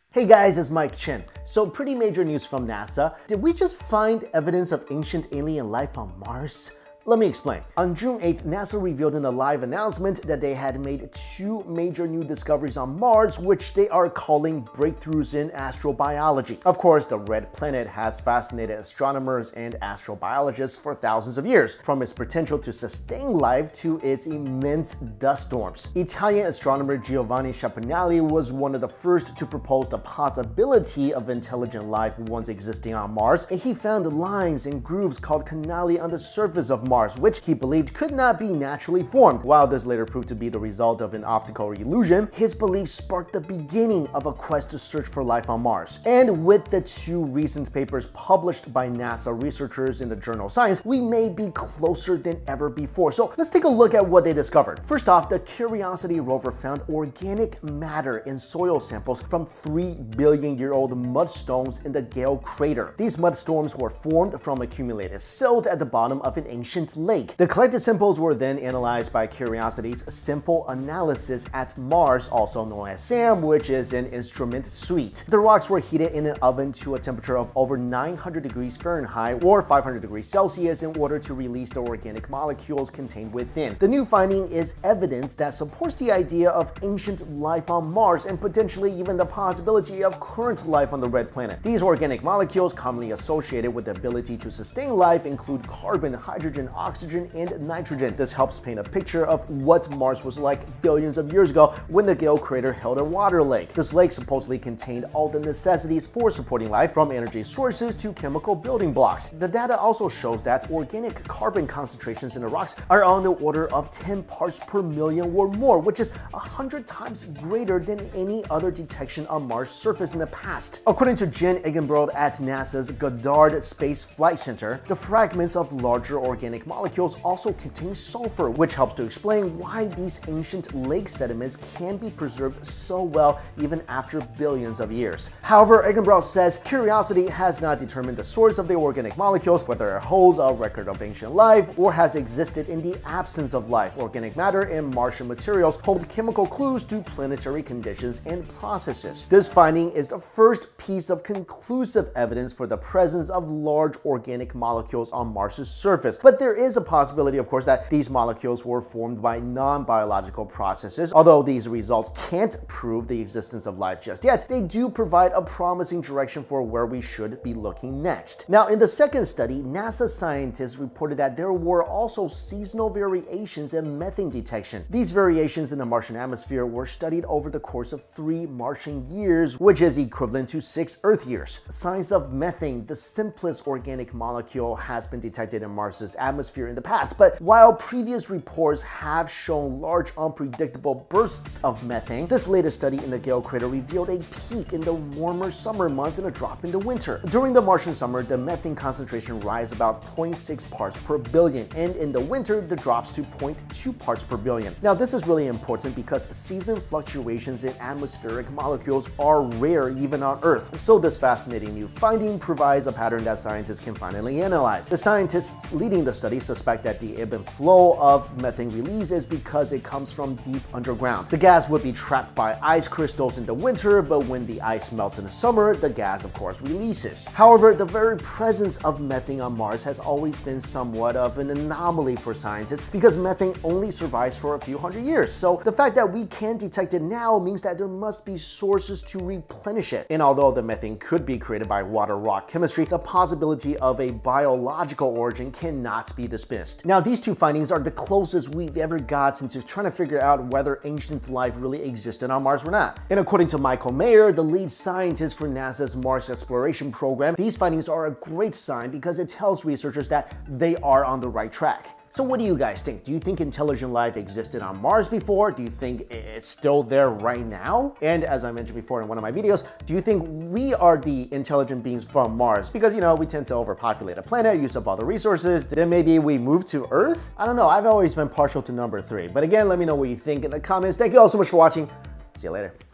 Hey guys, it's Chen. So pretty major news from NASA. Did we just find evidence of ancient alien life on Mars? Let me explain. On June 8th, NASA revealed in a live announcement that they had made two major new discoveries on Mars, which they are calling breakthroughs in astrobiology. Of course, the red planet has fascinated astronomers and astrobiologists for thousands of years, from its potential to sustain life to its immense dust storms. Italian astronomer Giovanni Schiaparelli was one of the first to propose the possibility of intelligent life once existing on Mars, and he found lines and grooves called canali on the surface of Mars, which he believed could not be naturally formed. While this later proved to be the result of an optical illusion, his belief sparked the beginning of a quest to search for life on Mars. And with the two recent papers published by NASA researchers in the journal Science, we may be closer than ever before. So let's take a look at what they discovered. First off, the Curiosity rover found organic matter in soil samples from 3-billion-year-old mudstones in the Gale crater. These mudstorms were formed from accumulated silt at the bottom of an ancient lake. The collected samples were then analyzed by Curiosity's Simple Analysis at Mars, also known as SAM, which is an instrument suite. The rocks were heated in an oven to a temperature of over 900 degrees Fahrenheit or 500 degrees Celsius in order to release the organic molecules contained within. The new finding is evidence that supports the idea of ancient life on Mars and potentially even the possibility of current life on the red planet. These organic molecules commonly associated with the ability to sustain life include carbon, hydrogen, oxygen, and nitrogen. This helps paint a picture of what Mars was like billions of years ago when the Gale crater held a water lake. This lake supposedly contained all the necessities for supporting life, from energy sources to chemical building blocks. The data also shows that organic carbon concentrations in the rocks are on the order of 10 parts per million or more, which is 100 times greater than any other detection on Mars' surface in the past. According to Chen at NASA's Goddard Space Flight Center, the fragments of larger organic molecules also contain sulfur, which helps to explain why these ancient lake sediments can be preserved so well even after billions of years. However, Eggenbrod says Curiosity has not determined the source of the organic molecules, whether it holds a record of ancient life or has existed in the absence of life. Organic matter and Martian materials hold chemical clues to planetary conditions and processes. This finding is the first piece of conclusive evidence for the presence of large organic molecules on Mars's surface. But there is a possibility, of course, that these molecules were formed by non-biological processes. Although these results can't prove the existence of life just yet, they do provide a promising direction for where we should be looking next. Now, in the second study, NASA scientists reported that there were also seasonal variations in methane detection. These variations in the Martian atmosphere were studied over the course of 3 Martian years, which is equivalent to 6 Earth years. Signs of methane, the simplest organic molecule, has been detected in Mars's atmosphere in the past, but while previous reports have shown large unpredictable bursts of methane, this latest study in the Gale crater revealed a peak in the warmer summer months and a drop in the winter. During the Martian summer, the methane concentration rises about 0.6 parts per billion, and in the winter, the drops to 0.2 parts per billion. Now, this is really important because season fluctuations in atmospheric molecules are rare even on Earth. So this fascinating new finding provides a pattern that scientists can finally analyze. The scientists leading the study suspect that the ebb and flow of methane release is because it comes from deep underground. The gas would be trapped by ice crystals in the winter, but when the ice melts in the summer, the gas of course releases. However, the very presence of methane on Mars has always been somewhat of an anomaly for scientists because methane only survives for a few hundred years. So the fact that we can detect it now means that there must be sources to replenish it. And although the methane could be created by water rock chemistry, the possibility of a biological origin cannot be dismissed. Now, these two findings are the closest we've ever gotten to trying to figure out whether ancient life really existed on Mars or not. And according to Michael Mayer, the lead scientist for NASA's Mars exploration program, these findings are a great sign because it tells researchers that they are on the right track. So what do you guys think? Do you think intelligent life existed on Mars before? Do you think it's still there right now? And as I mentioned before in one of my videos, do you think we are the intelligent beings from Mars? Because, you know, we tend to overpopulate a planet, use up all the resources, then maybe we move to Earth? I don't know, I've always been partial to number 3. But again, let me know what you think in the comments. Thank you all so much for watching. See you later.